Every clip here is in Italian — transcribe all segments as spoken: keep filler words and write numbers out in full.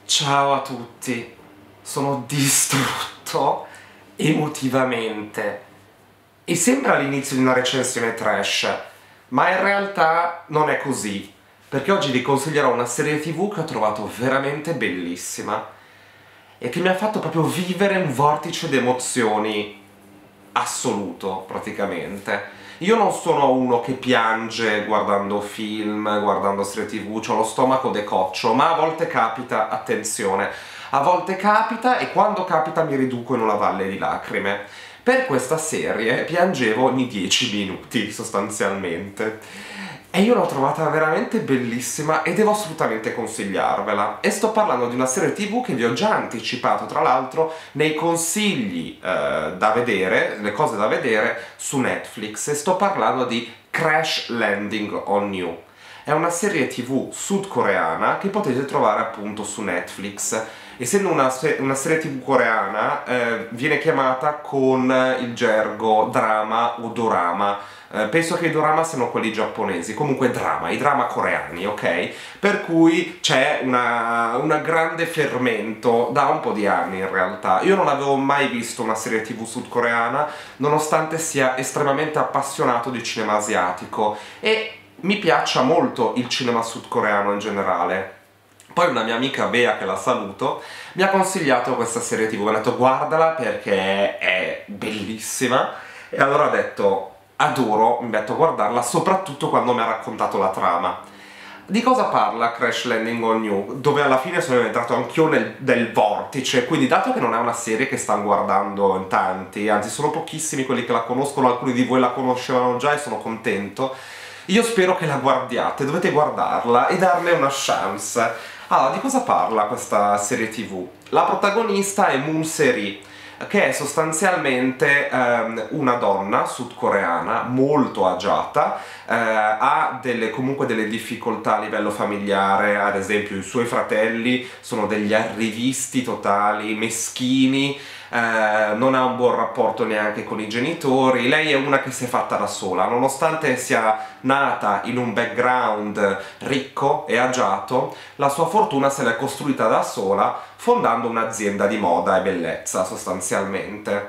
Ciao a tutti, sono distrutto emotivamente e sembra l'inizio di una recensione trash, ma in realtà non è così, perché oggi vi consiglierò una serie tv che ho trovato veramente bellissima e che mi ha fatto proprio vivere un vortice di emozioni assoluto, praticamente. Io non sono uno che piange guardando film, guardando serie tv, ho lo stomaco decoccio, ma a volte capita, attenzione, a volte capita e quando capita mi riduco in una valle di lacrime. Per questa serie piangevo ogni dieci minuti, sostanzialmente. E io l'ho trovata veramente bellissima e devo assolutamente consigliarvela. E sto parlando di una serie tv che vi ho già anticipato, tra l'altro, nei consigli eh, da vedere, le cose da vedere su Netflix, e sto parlando di Crash Landing on You. È una serie tv sudcoreana che potete trovare appunto su Netflix. Essendo una, se una serie tv coreana, eh, viene chiamata con il gergo drama o dorama. Uh, penso che i dorama siano quelli giapponesi, comunque drama, i drama coreani, ok? Per cui c'è una, una grande fermento da un po' di anni in realtà. Io non avevo mai visto una serie tv sudcoreana, nonostante sia estremamente appassionato di cinema asiatico e mi piaccia molto il cinema sudcoreano in generale. Poi una mia amica Bea, che la saluto, mi ha consigliato questa serie tv, mi ha detto guardala perché è bellissima, e allora ho detto adoro, mi metto a guardarla, soprattutto quando mi ha raccontato la trama. Di cosa parla Crash Landing on You? Dove alla fine sono entrato anch'io nel, nel vortice, quindi dato che non è una serie che stanno guardando in tanti, anzi sono pochissimi quelli che la conoscono, alcuni di voi la conoscevano già e sono contento, io spero che la guardiate, dovete guardarla e darle una chance. Allora, di cosa parla questa serie tv? La protagonista è Moon Se-ri, che è sostanzialmente um, una donna sudcoreana molto agiata, uh, ha delle, comunque delle difficoltà a livello familiare, ad esempio i suoi fratelli sono degli arrivisti totali, meschini, uh, non ha un buon rapporto neanche con i genitori, lei è una che si è fatta da sola, nonostante sia nata in un background ricco e agiato, la sua fortuna se l'è costruita da sola fondando un'azienda di moda e bellezza sostanzialmente.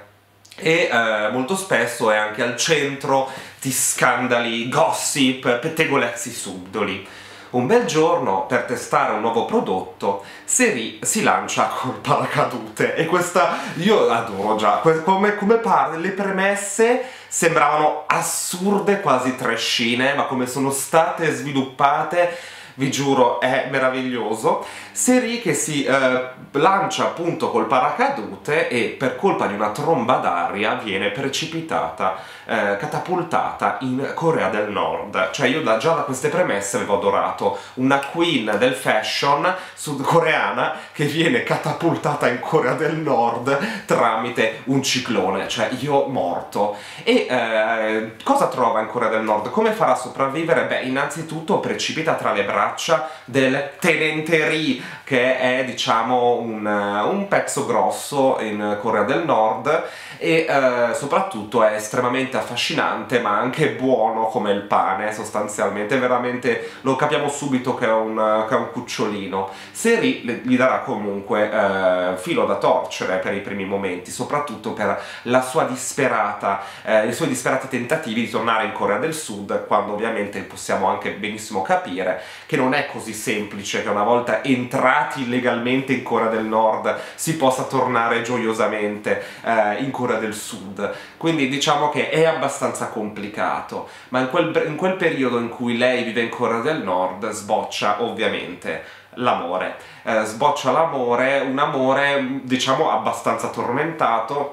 E eh, molto spesso è anche al centro di scandali, gossip, pettegolezzi subdoli. Un bel giorno, per testare un nuovo prodotto, Se-ri si lancia col paracadute e questa io adoro già, come, come parla, le premesse sembravano assurde, quasi trashine, ma come sono state sviluppate vi giuro è meraviglioso. Se-ri che si eh, lancia appunto col paracadute e per colpa di una tromba d'aria viene precipitata, eh, catapultata in Corea del Nord. Cioè io da, già da queste premesse avevo adorato una queen del fashion sudcoreana che viene catapultata in Corea del Nord tramite un ciclone, cioè io morto. E eh, cosa trova in Corea del Nord? Come farà a sopravvivere? Beh, innanzitutto precipita tra le braccia del tenente Ri, che è diciamo un, un pezzo grosso in Corea del Nord e eh, soprattutto è estremamente affascinante ma anche buono come il pane, sostanzialmente, veramente lo capiamo subito che è un, che è un cucciolino. Se-ri gli darà comunque eh, filo da torcere per i primi momenti, soprattutto per la sua disperata, eh, i suoi disperati tentativi di tornare in Corea del Sud, quando ovviamente possiamo anche benissimo capire che non è così semplice che una volta entrati illegalmente in Corea del Nord si possa tornare gioiosamente eh, in Corea del Sud. Quindi diciamo che è abbastanza complicato, ma in quel, in quel periodo in cui lei vive in Corea del Nord sboccia ovviamente l'amore. Eh, sboccia l'amore, un amore diciamo abbastanza tormentato,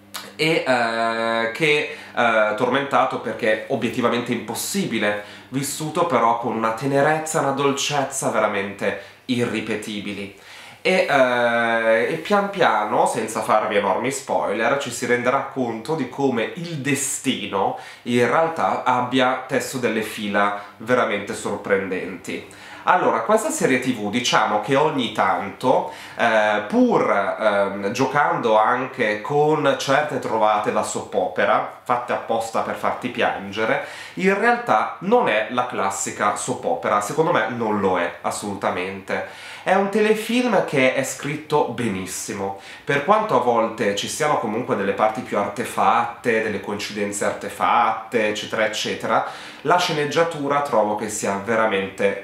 e eh, che eh, tormentato perché obiettivamente impossibile, vissuto però con una tenerezza e una dolcezza veramente irripetibili. E, eh, e pian piano, senza farvi enormi spoiler, ci si renderà conto di come il destino in realtà abbia tesso delle fila veramente sorprendenti. Allora, questa serie tivù diciamo che ogni tanto, eh, pur ehm, giocando anche con certe trovate da soap opera, fatte apposta per farti piangere, in realtà non è la classica soap opera, secondo me non lo è assolutamente. È un telefilm che è scritto benissimo, per quanto a volte ci siano comunque delle parti più artefatte, delle coincidenze artefatte, eccetera eccetera, la sceneggiatura trovo che sia veramente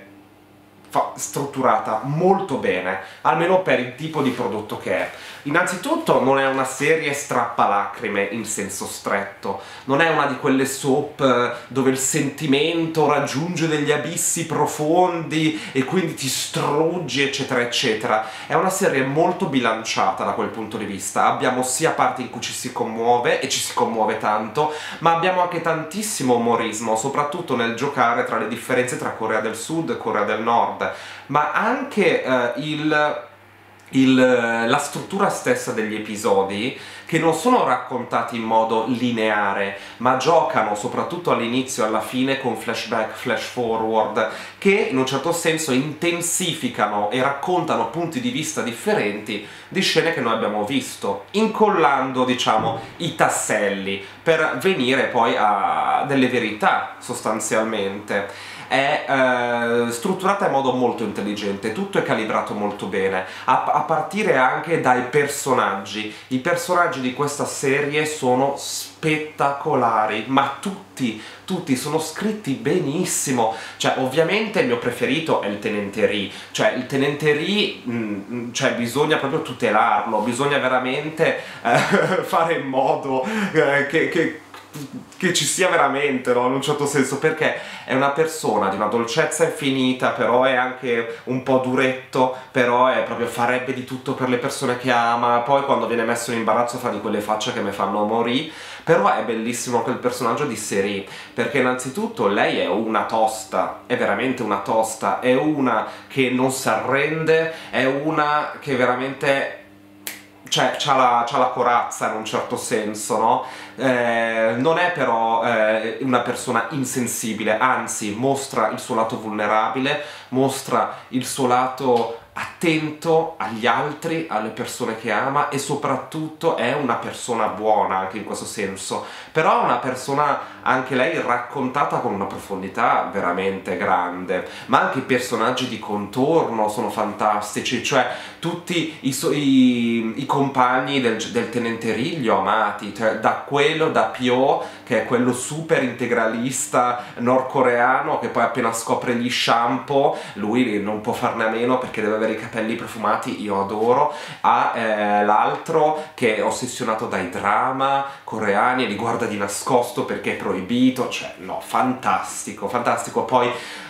strutturata molto bene, almeno per il tipo di prodotto che è. Innanzitutto non è una serie strappalacrime in senso stretto, non è una di quelle soap dove il sentimento raggiunge degli abissi profondi e quindi ti struggi eccetera eccetera. È una serie molto bilanciata da quel punto di vista, abbiamo sia parti in cui ci si commuove e ci si commuove tanto, ma abbiamo anche tantissimo umorismo, soprattutto nel giocare tra le differenze tra Corea del Sud e Corea del Nord, ma anche eh, il, il, la struttura stessa degli episodi, che non sono raccontati in modo lineare, ma giocano soprattutto all'inizio e alla fine con flashback, flash forward, che in un certo senso intensificano e raccontano punti di vista differenti di scene che noi abbiamo visto, incollando, diciamo, i tasselli per venire poi a delle verità, sostanzialmente. È eh, strutturata in modo molto intelligente, tutto è calibrato molto bene, a, a partire anche dai personaggi. I personaggi di questa serie sono spettacolari, ma tutti, tutti sono scritti benissimo. Cioè, ovviamente il mio preferito è il Tenente Ri, cioè il Tenente Ri, mh, cioè bisogna proprio tutelarlo, bisogna veramente eh, fare in modo eh, che, che che ci sia veramente, no? In un certo senso, perché è una persona di una dolcezza infinita, però è anche un po' duretto, però è proprio, farebbe di tutto per le persone che ama, poi quando viene messo in imbarazzo fa di quelle facce che mi fanno morire. Però è bellissimo quel personaggio di Seri, perché innanzitutto lei è una tosta, è veramente una tosta, è una che non si arrende, è una che veramente, cioè, c'ha la, c'ha la corazza in un certo senso, no? Eh, non è però eh, una persona insensibile, anzi mostra il suo lato vulnerabile, mostra il suo lato attento agli altri, alle persone che ama, e soprattutto è una persona buona anche in questo senso, però è una persona anche lei raccontata con una profondità veramente grande, ma anche i personaggi di contorno sono fantastici, cioè tutti i, i, i compagni del, del Tenente Ri li ho amati, cioè, da quello, da Pyo, che è quello super integralista nordcoreano che poi appena scopre gli shampoo lui non può farne a meno perché deve avere i capelli profumati, io adoro, a eh, l'altro che è ossessionato dai drama coreani e li guarda di nascosto perché è proibito, cioè no, fantastico, fantastico. Poi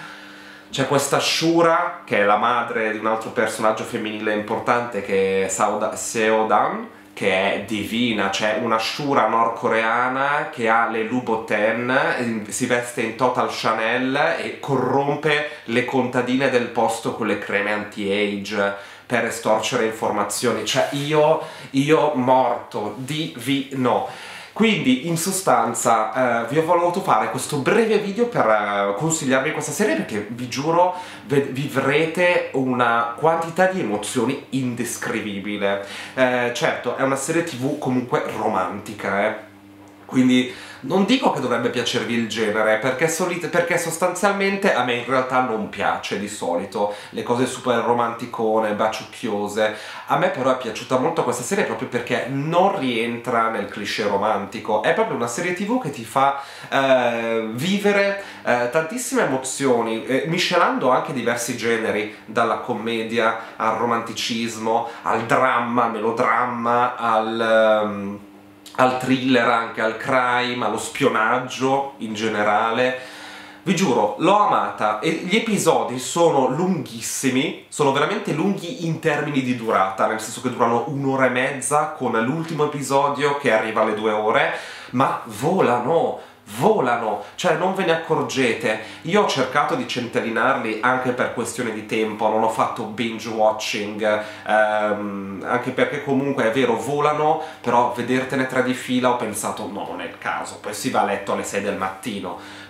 c'è questa Shura, che è la madre di un altro personaggio femminile importante, che è Seo-dan, che è divina, c'è una Shura nordcoreana che ha le Louboutin, si veste in Total Chanel e corrompe le contadine del posto con le creme anti-age per estorcere informazioni. Cioè io, io morto, divino. Quindi in sostanza eh, vi ho voluto fare questo breve video per eh, consigliarvi questa serie, perché vi giuro vivrete una quantità di emozioni indescrivibile. Eh, certo, è una serie tivù comunque romantica, eh. Quindi non dico che dovrebbe piacervi il genere, perché, perché sostanzialmente a me in realtà non piace di solito le cose super romanticone, baciucchiose. A me però è piaciuta molto questa serie proprio perché non rientra nel cliché romantico, è proprio una serie tivù che ti fa eh, vivere eh, tantissime emozioni, eh, miscelando anche diversi generi, dalla commedia al romanticismo, al dramma, melodramma, al... Um, al thriller, anche al crime, allo spionaggio in generale. Vi giuro, l'ho amata, e gli episodi sono lunghissimi, sono veramente lunghi in termini di durata, nel senso che durano un'ora e mezza, con l'ultimo episodio che arriva alle due ore, ma volano! volano, cioè non ve ne accorgete. Io ho cercato di centellinarli anche per questione di tempo, non ho fatto binge watching, ehm, anche perché comunque è vero, volano, però vedertene tre di fila ho pensato no, non è il caso, poi si va a letto alle sei del mattino.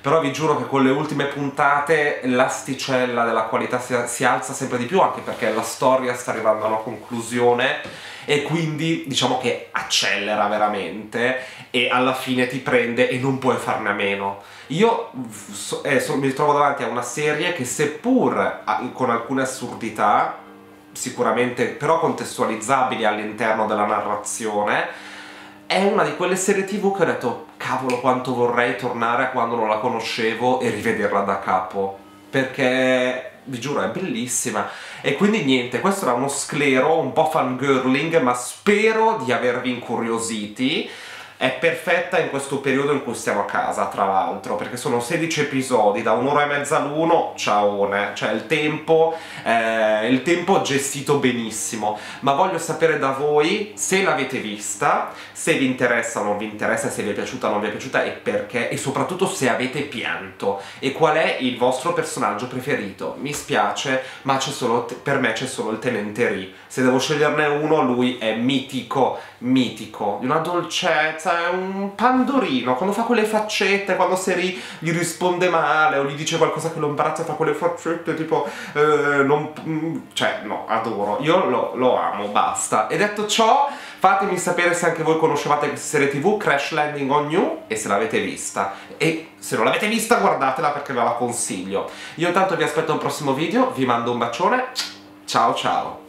però vi giuro che con le ultime puntate l'asticella della qualità si, si alza sempre di più, anche perché la storia sta arrivando a una conclusione e quindi diciamo che accelera veramente e alla fine ti prende e non puoi farne a meno. Io eh, so, mi trovo davanti a una serie che, seppur con alcune assurdità, sicuramente però contestualizzabili all'interno della narrazione, è una di quelle serie tv che ho detto cavolo quanto vorrei tornare a quando non la conoscevo e rivederla da capo, perché vi giuro è bellissima. E quindi niente, questo era uno sclero un po' fangirling, ma spero di avervi incuriositi. È perfetta in questo periodo in cui stiamo a casa, tra l'altro, perché sono sedici episodi, da un'ora e mezza l'uno, ciaone, cioè il tempo, eh, il tempo gestito benissimo. Ma voglio sapere da voi se l'avete vista, se vi interessa o non vi interessa, se vi è piaciuta o non vi è piaciuta e perché, e soprattutto se avete pianto, e qual è il vostro personaggio preferito. Mi spiace, ma c'è solo, per me c'è solo il Tenente Ri. Se devo sceglierne uno, lui è mitico, mitico, di una dolcezza, è un pandorino, quando fa quelle faccette, quando Seri gli risponde male o gli dice qualcosa che lo imbarazza e fa quelle faccette tipo eh, non, cioè no, adoro, io lo, lo amo, basta. E detto ciò, fatemi sapere se anche voi conoscevate questa serie tv, Crash Landing on You, e se l'avete vista, e se non l'avete vista guardatela perché ve la consiglio. Io intanto vi aspetto a un prossimo video, vi mando un bacione, ciao ciao.